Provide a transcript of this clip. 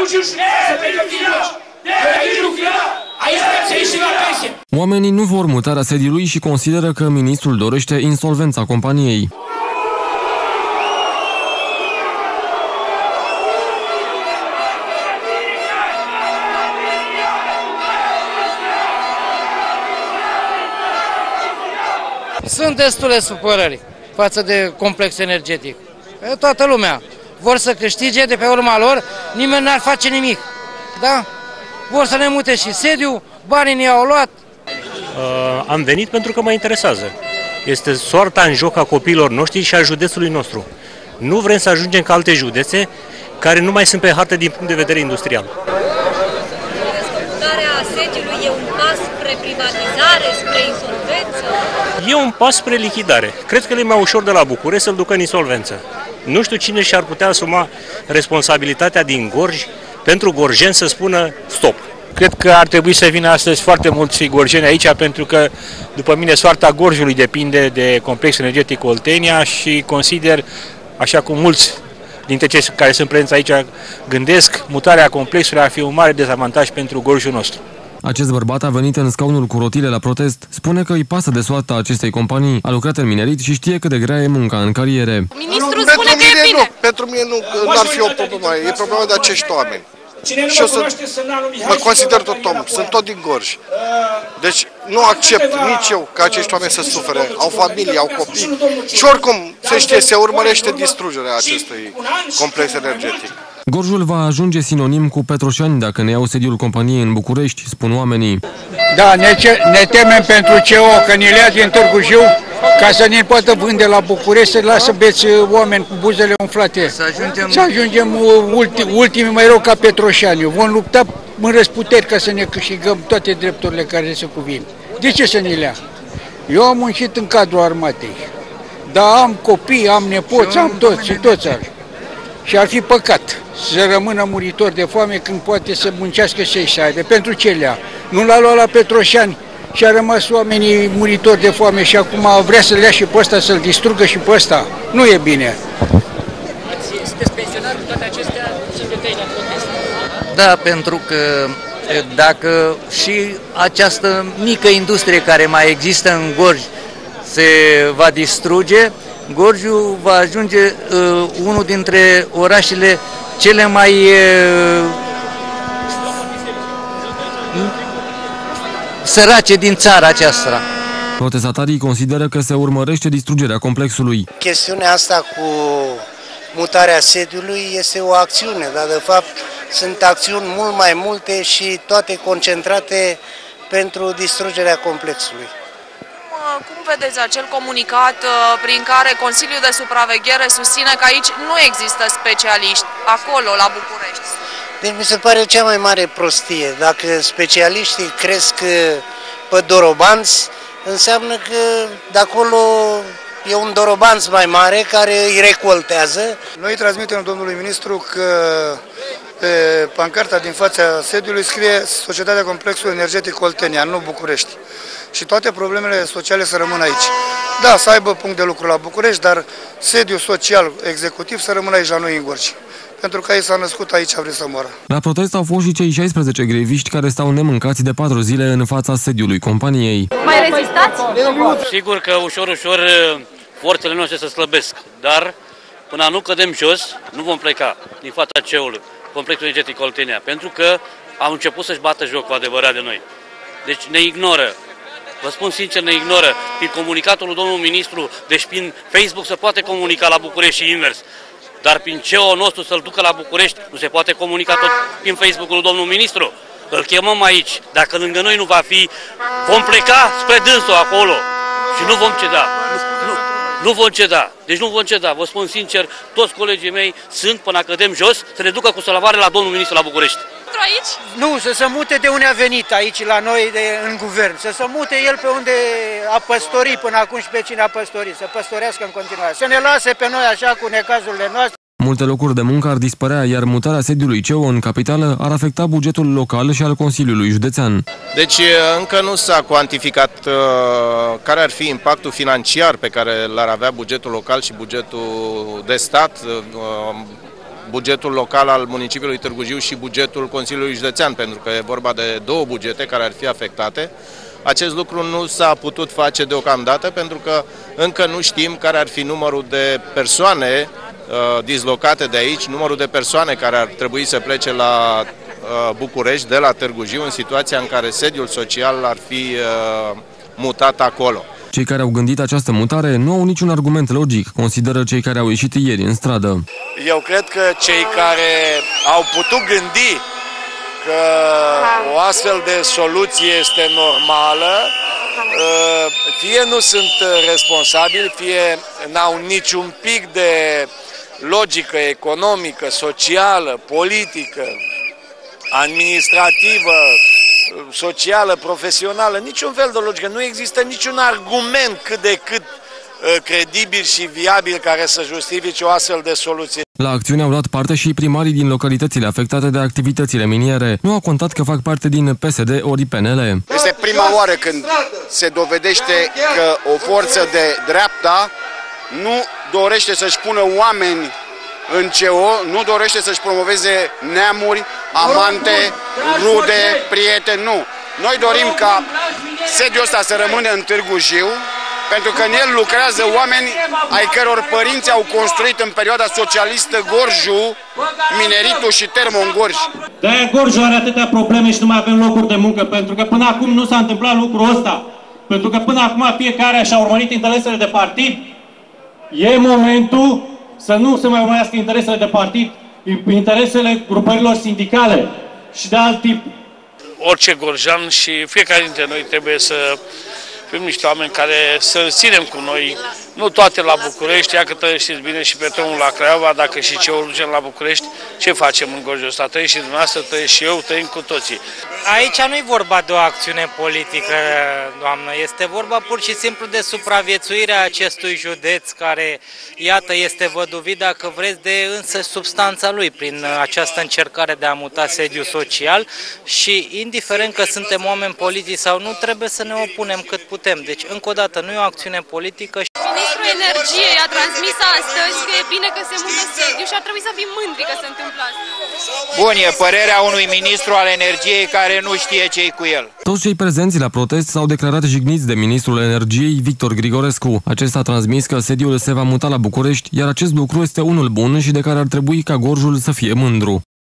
Oamenii nu vor mutarea sediului și consideră că ministrul dorește insolvența companiei. Sunt destule supărări față de complex energetic. Toată lumea vor să câștige de pe urma lor, nimeni n-ar face nimic. Da? Vor să ne mute și sediul, banii ne-au luat. Am venit pentru că mă interesează. Este soarta în joc a copiilor noștri și a județului nostru. Nu vrem să ajungem ca alte județe care nu mai sunt pe hartă din punct de vedere industrial. Mutarea sediului e un pas spre privatizare, spre insolvență? E un pas spre lichidare. Cred că le e mai ușor de la București să-l ducă în insolvență. Nu știu cine și-ar putea asuma responsabilitatea din Gorj pentru gorjeni să spună stop. Cred că ar trebui să vină astăzi foarte mulți gorjeni aici, pentru că, după mine, soarta Gorjului depinde de complexul energetic Oltenia și consider, așa cum mulți dintre cei care sunt prezenți aici gândesc, mutarea complexului ar fi un mare dezavantaj pentru Gorjul nostru. Acest bărbat a venit în scaunul cu rotile la protest. Spune că îi pasă de soarta acestei companii, a lucrat în minerit și știe cât de grea e munca în cariere. Ministrul spune că e bine. Pentru mine nu ar fi o problemă, e problema de acești oameni. Și eu mă consider tot om, sunt tot din Gorj. Deci nu accept nici eu ca acești oameni să sufere, au familie, au copii și oricum se știe, se urmărește distrugerea acestui complex energetic. Gorjul va ajunge sinonim cu Petroșani dacă ne iau sediul companiei în București, spun oamenii. Da, ne temem pentru CO, că ne le ia din Târgu Jiu, ca să ne poată vânde la București, să lasă beți oameni cu buzele umflate. Să ajungem ultimii mai rău ca Petroșani. Vom lupta în răsputeri ca să ne câștigăm toate drepturile care se cuvin. De ce să ne le ia? Eu am muncit în cadrul armatei, dar am copii, am nepoți, am toți și toți are. Și ar fi păcat să rămână muritor de foame când poate să muncească și să aibă. Pentru ce le-a? Nu l-a luat la Petroșani și a rămas oamenii muritori de foame și acum vrea să-l ia și pe ăsta, să-l distrugă și pe ăsta. Nu e bine. Sunteți pensionar cu toate acestea și vedeți la protest? Da, pentru că dacă și această mică industrie care mai există în Gorj se va distruge, Gorjul va ajunge unul dintre orașele cele mai sărace din țara aceasta. Protestatarii consideră că se urmărește distrugerea complexului. Chestiunea asta cu mutarea sediului este o acțiune, dar de fapt sunt acțiuni mult mai multe și toate concentrate pentru distrugerea complexului. Cum vedeți acel comunicat prin care Consiliul de Supraveghere susține că aici nu există specialiști, acolo, la București? Deci mi se pare cea mai mare prostie. Dacă specialiștii cresc pe dorobanți, înseamnă că de acolo e un dorobanț mai mare care îi recoltează. Noi transmitem domnului ministru că pe pancarta din fața sediului scrie Societatea Complexului Energetic Oltenia, nu București. Și toate problemele sociale să rămână aici. Da, să aibă punct de lucru la București, dar sediul social executiv să rămână aici la noi în Gorj. Pentru că ei s-au născut aici, a vrut să moară. La protest au fost și cei 16 greviști care stau nemâncați de 4 zile în fața sediului companiei. Mai rezistați? Sigur că ușor, ușor forțele noastre se slăbesc, dar până nu cădem jos, nu vom pleca din fața CEU-ului, Complexul Energetic Oltenia, pentru că au început să-și bată joc cu adevărat de noi. Deci ne ignoră. Vă spun sincer, ne ignoră. Prin comunicatul lui domnul ministru, deci prin Facebook se poate comunica la București și invers. Dar prin CEO nostru să-l ducă la București, nu se poate comunica tot prin Facebook-ul lui domnul ministru. Îl chemăm aici. Dacă lângă noi nu va fi, vom pleca spre dânsul acolo. Și nu vom ceda. Nu vom ceda. Deci nu vom ceda. Vă spun sincer, toți colegii mei sunt, până cădem jos, să ne ducă cu salvare la domnul ministru la București. Aici? Nu, să se mute de unde a venit aici la noi în guvern. Să se mute el pe unde a păstorit până acum și pe cine a păstorit. Să păstorească în continuare. Să ne lase pe noi așa cu necazurile noastre. Multe locuri de muncă ar dispărea, iar mutarea sediului CEO în capitală ar afecta bugetul local și al Consiliului Județean. Deci încă nu s-a cuantificat care ar fi impactul financiar pe care l-ar avea bugetul local și bugetul de stat. bugetul local al municipiului Târgu Jiu și bugetul Consiliului Județean, pentru că e vorba de două bugete care ar fi afectate. Acest lucru nu s-a putut face deocamdată pentru că încă nu știm care ar fi numărul de persoane dislocate de aici, numărul de persoane care ar trebui să plece la București de la Târgu Jiu în situația în care sediul social ar fi mutat acolo. Cei care au gândit această mutare nu au niciun argument logic, consideră cei care au ieșit ieri în stradă. Eu cred că cei care au putut gândi că o astfel de soluție este normală, fie nu sunt responsabili, fie n-au niciun pic de logică economică, socială, politică, administrativă, socială, profesională, niciun fel de logică. Nu există niciun argument cât de cât credibil și viabil care să justifice o astfel de soluție. La acțiune au luat parte și primarii din localitățile afectate de activitățile miniere. Nu au contat că fac parte din PSD ori PNL. Este prima oară când se dovedește că o forță de dreapta nu dorește să-și pună oameni în CO, nu dorește să-și promoveze neamuri, amante, rude, prieteni, nu. Noi dorim ca sediul ăsta să rămână în Târgu Jiu, pentru că în el lucrează oameni ai căror părinți au construit în perioada socialistă Gorju, mineritul și Termon Gorj. De-aia Gorju are atâtea probleme și nu mai avem locuri de muncă, pentru că până acum nu s-a întâmplat lucrul ăsta. Pentru că până acum fiecare și-a urmărit interesele de partid. E momentul să nu se mai urmărească interesele de partid, interesele grupărilor sindicale și de alt tip. Orice gorjan și fiecare dintre noi trebuie să fim niște oameni care să ținem cu noi, nu toate la București, ia că știți bine și pe drumul la Craiova, dacă și ce o ducem la București, ce facem în Gorjul ăsta? Trăiesc și dumneavoastră, trăiesc și eu, trăim cu toții. Aici nu e vorba de o acțiune politică, doamnă, este vorba pur și simplu de supraviețuirea acestui județ care, iată, este văduvit, dacă vreți, de însă substanța lui prin această încercare de a muta sediul social și, indiferent că suntem oameni politici sau nu, trebuie să ne opunem cât putem. Deci, încă o dată, nu e o acțiune politică. Ministrul Energiei a transmis astăzi că e bine că se mută sediu și ar trebui să fim mândri că se întâmplă asta. Bun, e părerea unui ministru al energiei care nu știe ce-i cu el. Toți cei prezenți la protest s-au declarat jigniți de ministrul Energiei, Victor Grigorescu. Acesta a transmis că sediul se va muta la București, iar acest lucru este unul bun și de care ar trebui ca Gorjul să fie mândru.